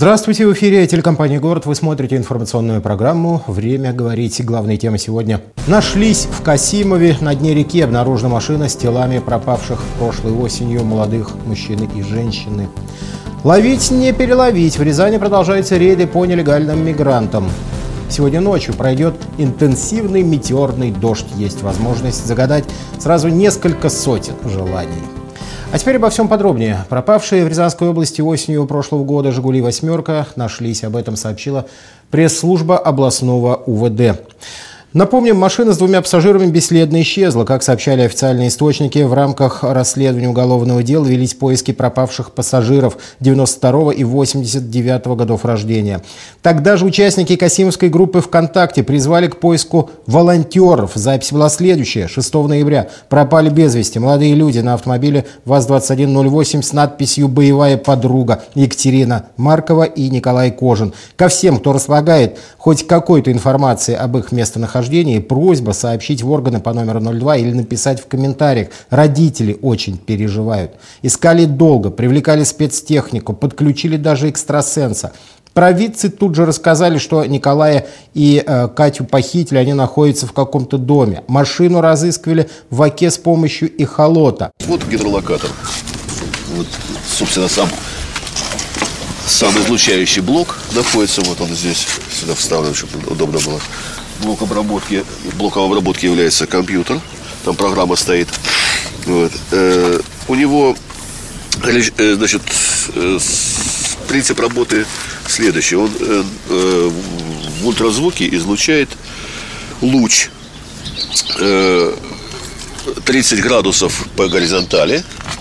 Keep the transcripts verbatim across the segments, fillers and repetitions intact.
Здравствуйте, в эфире телекомпания «Город». Вы смотрите информационную программу «Время говорить». Главные темы сегодня. Нашлись в Касимове. На дне реки обнаружена машина с телами пропавших прошлой осенью молодых мужчины и женщины. Ловить не переловить. В Рязани продолжаются рейды по нелегальным мигрантам. Сегодня ночью пройдет интенсивный метеорный дождь. Есть возможность загадать сразу несколько сотен желаний. А теперь обо всем подробнее. Пропавшие в Рязанской области осенью прошлого года «Жигули восьмерка» нашлись. Об этом сообщила пресс-служба областного УВД. Напомним, машина с двумя пассажирами бесследно исчезла. Как сообщали официальные источники, в рамках расследования уголовного дела велись поиски пропавших пассажиров девяносто второго и восемьдесят девятого годов рождения. Тогда же участники Касимовской группы ВКонтакте призвали к поиску волонтеров. Запись была следующая. шестого ноября пропали без вести молодые люди на автомобиле ВАЗ двадцать один ноль восемь с надписью «Боевая подруга» Екатерина Маркова и Николай Кожин. Ко всем, кто располагает хоть какой-то информацией об их местонахождении, просьба сообщить в органы по номеру ноль два или написать в комментариях. Родители очень переживают. Искали долго, привлекали спецтехнику, подключили даже экстрасенса. Провидцы тут же рассказали, что Николая и э, Катю похитили, они находятся в каком-то доме. Машину разыскивали в оке с помощью эхолота. Вот гидролокатор. Вот, собственно, сам, сам излучающий блок находится. Вот он здесь, сюда вставлен, чтобы удобно было. Блок обработки, блоком обработки является компьютер, там программа стоит. Вот. Э, у него, э, значит, э, принцип работы следующий. Он э, э, в ультразвуке излучает луч э, тридцать градусов по горизонтали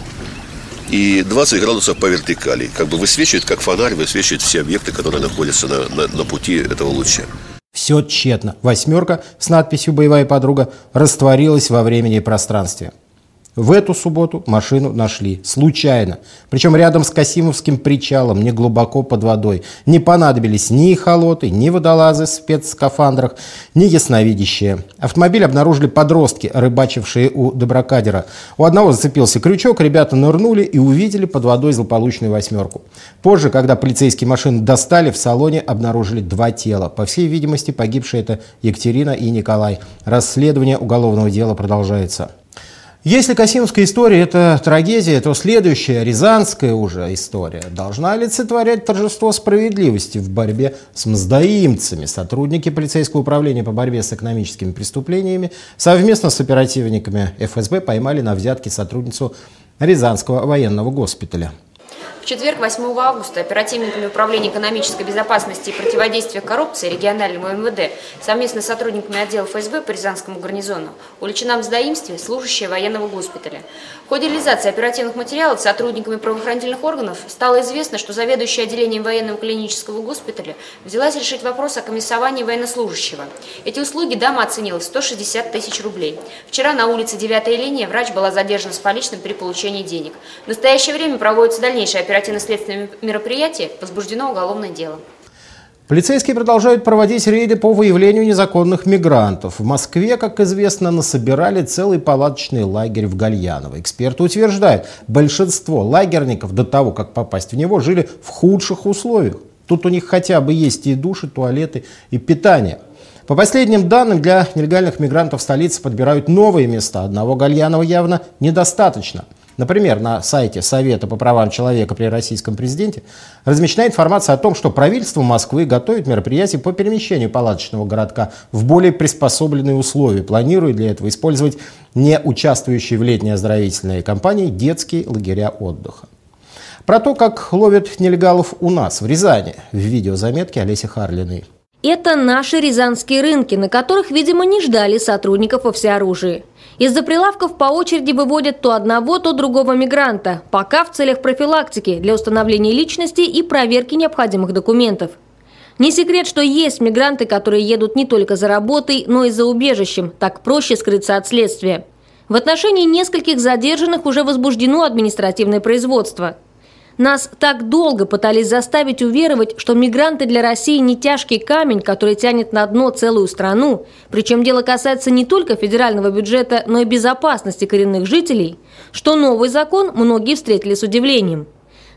и двадцать градусов по вертикали. Как бы высвечивает, как фонарь, высвечивает все объекты, которые находятся на, на, на пути этого луча. Все тщетно. «Восьмерка» с надписью «Боевая подруга» растворилась во времени и пространстве. В эту субботу машину нашли. Случайно. Причем рядом с Касимовским причалом, не глубоко под водой. Не понадобились ни эхолоты, ни водолазы в спецскафандрах, ни ясновидящие. Автомобиль обнаружили подростки, рыбачившие у доброкадера. У одного зацепился крючок, ребята нырнули и увидели под водой злополучную «восьмерку». Позже, когда полицейские машины достали, в салоне обнаружили два тела. По всей видимости, погибшие это Екатерина и Николай. Расследование уголовного дела продолжается. Если Касимовская история – это трагедия, то следующая, рязанская уже история, должна олицетворять торжество справедливости в борьбе с мздоимцами. Сотрудники полицейского управления по борьбе с экономическими преступлениями совместно с оперативниками эф эс бэ поймали на взятки сотрудницу Рязанского военного госпиталя. В четверг, восьмого августа, оперативниками Управления экономической безопасности и противодействия коррупции регионального эм вэ дэ совместно с сотрудниками отдела эф эс бэ по Рязанскому гарнизону уличена в мздоимстве служащая военного госпиталя. В ходе реализации оперативных материалов сотрудниками правоохранительных органов стало известно, что заведующая отделением военного клинического госпиталя взялась решить вопрос о комиссовании военнослужащего. Эти услуги дама оценила в сто шестьдесят тысяч рублей. Вчера на улице девятая линия врач была задержана с поличным при получении денег. В настоящее время проводится дальнейшая оперативная оперативно-следственные мероприятия, возбуждено уголовное дело. Полицейские продолжают проводить рейды по выявлению незаконных мигрантов. В Москве, как известно, насобирали целый палаточный лагерь в Гальяново. Эксперты утверждают, большинство лагерников до того, как попасть в него, жили в худших условиях. Тут у них хотя бы есть и души, туалеты, и питание. По последним данным, для нелегальных мигрантов в столице подбирают новые места. Одного Гальянова явно недостаточно. Например, на сайте Совета по правам человека при российском президенте размещена информация о том, что правительство Москвы готовит мероприятие по перемещению палаточного городка в более приспособленные условия. Планирует для этого использовать не участвующие в летней оздоровительной кампании детские лагеря отдыха. Про то, как ловят нелегалов у нас, в Рязани, в видеозаметке Олеси Харлиной. Это наши рязанские рынки, на которых, видимо, не ждали сотрудников во всеоружии. Из-за прилавков по очереди выводят то одного, то другого мигранта, пока в целях профилактики для установления личности и проверки необходимых документов. Не секрет, что есть мигранты, которые едут не только за работой, но и за убежищем, так проще скрыться от следствия. В отношении нескольких задержанных уже возбуждено административное производство. Нас так долго пытались заставить уверовать, что мигранты для России не тяжкий камень, который тянет на дно целую страну, причем дело касается не только федерального бюджета, но и безопасности коренных жителей, что новый закон многие встретили с удивлением.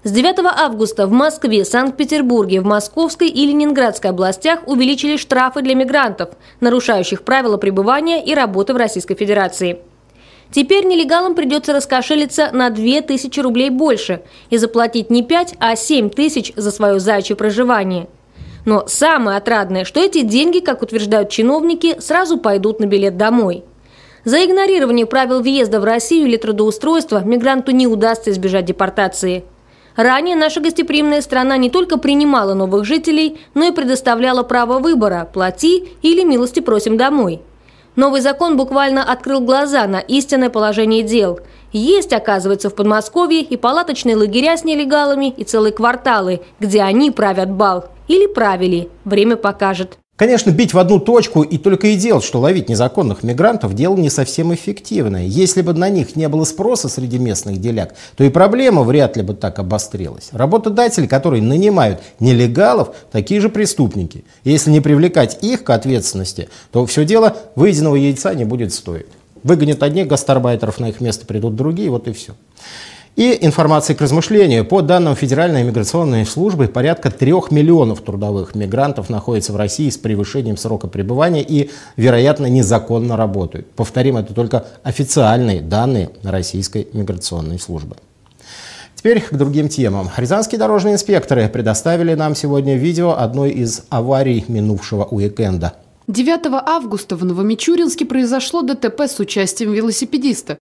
С девятого августа в Москве, Санкт-Петербурге, в Московской и Ленинградской областях увеличили штрафы для мигрантов, нарушающих правила пребывания и работы в Российской Федерации. Теперь нелегалам придется раскошелиться на две тысячи рублей больше и заплатить не пять, а семь тысяч за свое заячье проживание. Но самое отрадное, что эти деньги, как утверждают чиновники, сразу пойдут на билет домой. За игнорирование правил въезда в Россию или трудоустройства мигранту не удастся избежать депортации. Ранее наша гостеприимная страна не только принимала новых жителей, но и предоставляла право выбора – плати или милости просим домой. Новый закон буквально открыл глаза на истинное положение дел. Есть, оказывается, в Подмосковье и палаточные лагеря с нелегалами, и целые кварталы, где они правят бал. Или правили. Время покажет. Конечно, бить в одну точку и только и делать, что ловить незаконных мигрантов, дело не совсем эффективное. Если бы на них не было спроса среди местных деляк, то и проблема вряд ли бы так обострилась. Работодатели, которые нанимают нелегалов, такие же преступники. И если не привлекать их к ответственности, то все дело выеденного яйца не будет стоить. Выгонят одних гастарбайтеров, на их место придут другие, вот и все. И информация к размышлению. По данным Федеральной миграционной службы, порядка трех миллионов трудовых мигрантов находятся в России с превышением срока пребывания и, вероятно, незаконно работают. Повторим, это только официальные данные Российской миграционной службы. Теперь к другим темам. Рязанские дорожные инспекторы предоставили нам сегодня видео одной из аварий минувшего уикенда. девятого августа в Новомичуринске произошло ДТП с участием велосипедиста.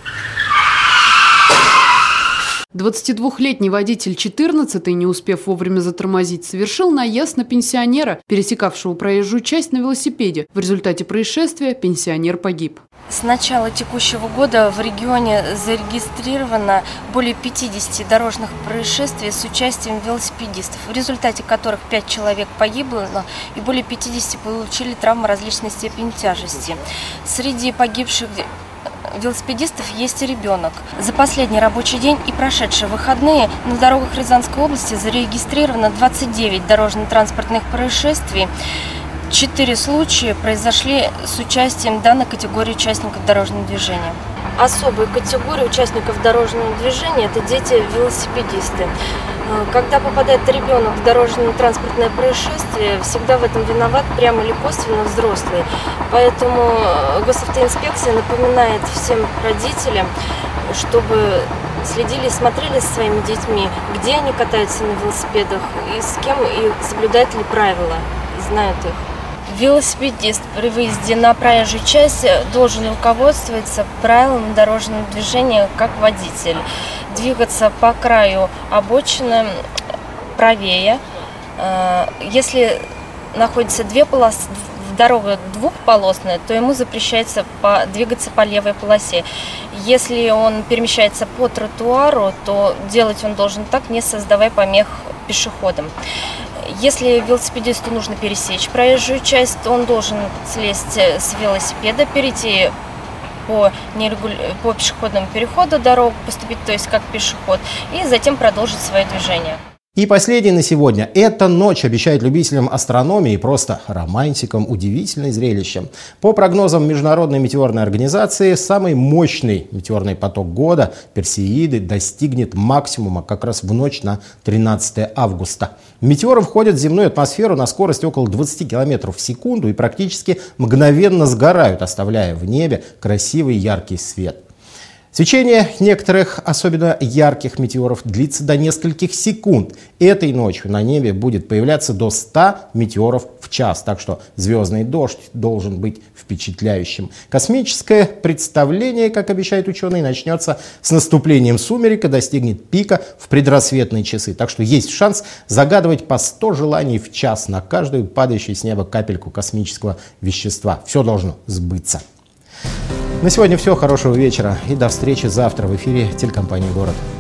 двадцатидвухлетний водитель четырнадцатый, не успев вовремя затормозить, совершил наезд на пенсионера, пересекавшего проезжую часть на велосипеде. В результате происшествия пенсионер погиб. С начала текущего года в регионе зарегистрировано более пятидесяти дорожных происшествий с участием велосипедистов, в результате которых пять человек погибло и более пятидесяти получили травмы различной степени тяжести. Среди погибших велосипедистов есть и ребенок. За последний рабочий день и прошедшие выходные на дорогах Рязанской области зарегистрировано двадцать девять дорожно-транспортных происшествий. Четыре случая произошли с участием данной категории участников дорожного движения. Особая категория участников дорожного движения – это дети-велосипедисты. Когда попадает ребенок в дорожно-транспортное происшествие, всегда в этом виноват прямо или косвенно взрослый. Поэтому госавтоинспекция напоминает всем родителям, чтобы следили и смотрели за своими детьми, где они катаются на велосипедах и с кем, и соблюдают ли правила, и знают их. Велосипедист при выезде на проезжую часть должен руководствоваться правилами дорожного движения как водитель. Двигаться по краю обочины правее. Если находится две полосы, дорога двухполосная, то ему запрещается по, двигаться по левой полосе. Если он перемещается по тротуару, то делать он должен так, не создавая помех пешеходам. Если велосипедисту нужно пересечь проезжую часть, то он должен слезть с велосипеда, перейти по, нерегуля... по пешеходному переходу дорогу, поступить, то есть как пешеход, и затем продолжить свое движение. И последний на сегодня. Эта ночь обещает любителям астрономии и просто романтикам удивительное зрелище. По прогнозам Международной метеорной организации, самый мощный метеорный поток года, Персеиды, достигнет максимума как раз в ночь на тринадцатое августа. Метеоры входят в земную атмосферу на скорости около двадцати километров в секунду и практически мгновенно сгорают, оставляя в небе красивый яркий свет. Свечение некоторых особенно ярких метеоров длится до нескольких секунд. Этой ночью на небе будет появляться до ста метеоров в час, так что звездный дождь должен быть впечатляющим. Космическое представление, как обещают ученые, начнется с наступлением сумерек и достигнет пика в предрассветные часы. Так что есть шанс загадывать по сто желаний в час на каждую падающую с неба капельку космического вещества. Все должно сбыться. На сегодня все. Хорошего вечера и до встречи завтра в эфире телекомпании «Город».